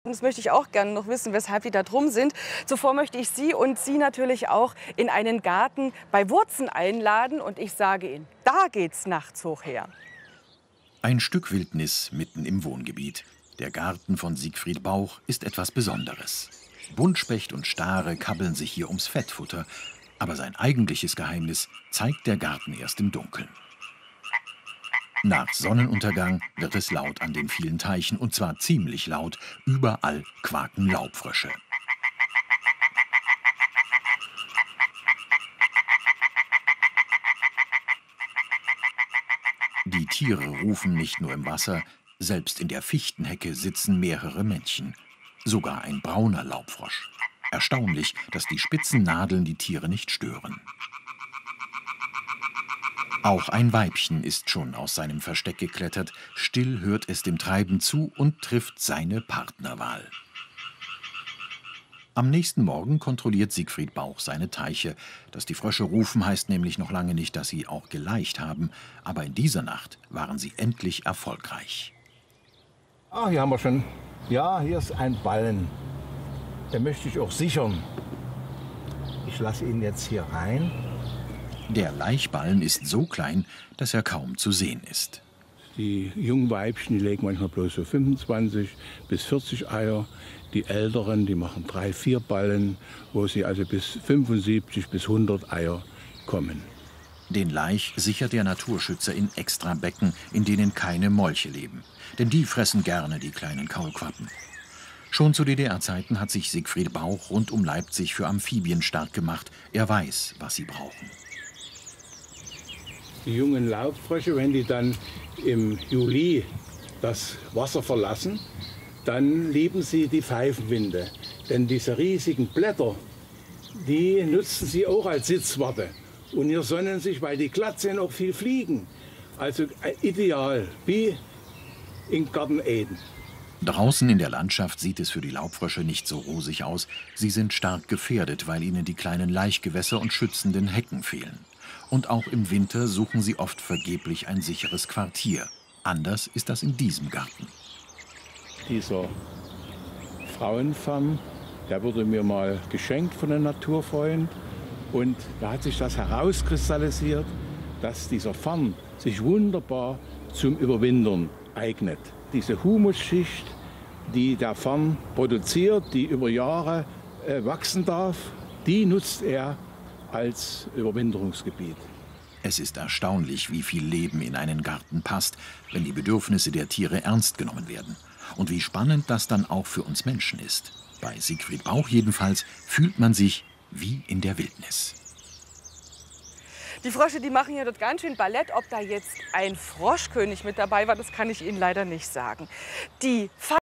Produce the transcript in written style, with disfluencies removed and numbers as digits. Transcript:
Das möchte ich auch gerne noch wissen, weshalb die da drum sind. Zuvor möchte ich Sie und Sie natürlich auch in einen Garten bei Wurzen einladen. Und ich sage Ihnen, da geht's nachts hoch her. Ein Stück Wildnis mitten im Wohngebiet. Der Garten von Siegfried Bauch ist etwas Besonderes. Buntspecht und Stare kabbeln sich hier ums Fettfutter. Aber sein eigentliches Geheimnis zeigt der Garten erst im Dunkeln. Nach Sonnenuntergang wird es laut an den vielen Teichen, und zwar ziemlich laut. Überall quaken Laubfrösche. Die Tiere rufen nicht nur im Wasser, selbst in der Fichtenhecke sitzen mehrere Männchen. Sogar ein brauner Laubfrosch. Erstaunlich, dass die spitzen Nadeln die Tiere nicht stören. Auch ein Weibchen ist schon aus seinem Versteck geklettert. Still hört es dem Treiben zu und trifft seine Partnerwahl. Am nächsten Morgen kontrolliert Siegfried Bauch seine Teiche. Dass die Frösche rufen, heißt nämlich noch lange nicht, dass sie auch gelaicht haben. Aber in dieser Nacht waren sie endlich erfolgreich. Ah, hier haben wir schon. Ja, hier ist ein Ballen. Den möchte ich auch sichern. Ich lasse ihn jetzt hier rein. Der Laichballen ist so klein, dass er kaum zu sehen ist. Die jungen Weibchen, die legen manchmal bloß so 25 bis 40 Eier. Die älteren, die machen 3, 4 Ballen, wo sie also bis 75 bis 100 Eier kommen. Den Laich sichert der Naturschützer in Extrabecken, in denen keine Molche leben. Denn die fressen gerne die kleinen Kaulquappen. Schon zu DDR-Zeiten hat sich Siegfried Bauch rund um Leipzig für Amphibien stark gemacht. Er weiß, was sie brauchen. Die jungen Laubfrösche, wenn die dann im Juli das Wasser verlassen, dann lieben sie die Pfeifenwinde. Denn diese riesigen Blätter, die nutzen sie auch als Sitzwarte. Und hier sonnen sich, weil die glatt sind, auch viel Fliegen. Also ideal, wie in Garten Eden. Draußen in der Landschaft sieht es für die Laubfrösche nicht so rosig aus. Sie sind stark gefährdet, weil ihnen die kleinen Laichgewässer und schützenden Hecken fehlen. Und auch im Winter suchen sie oft vergeblich ein sicheres Quartier. Anders ist das in diesem Garten. Dieser Frauenfarn, der wurde mir mal geschenkt von einem Naturfreund. Und da hat sich das herauskristallisiert, dass dieser Farn sich wunderbar zum Überwintern eignet. Diese Humusschicht, die der Farn produziert, die über Jahre wachsen darf, die nutzt er als Überwinterungsgebiet. Es ist erstaunlich, wie viel Leben in einen Garten passt, wenn die Bedürfnisse der Tiere ernst genommen werden. Und wie spannend das dann auch für uns Menschen ist. Bei Siegfried Bauch jedenfalls fühlt man sich wie in der Wildnis. Die Frösche, die machen hier dort ganz schön Ballett. Ob da jetzt ein Froschkönig mit dabei war, das kann ich Ihnen leider nicht sagen. Die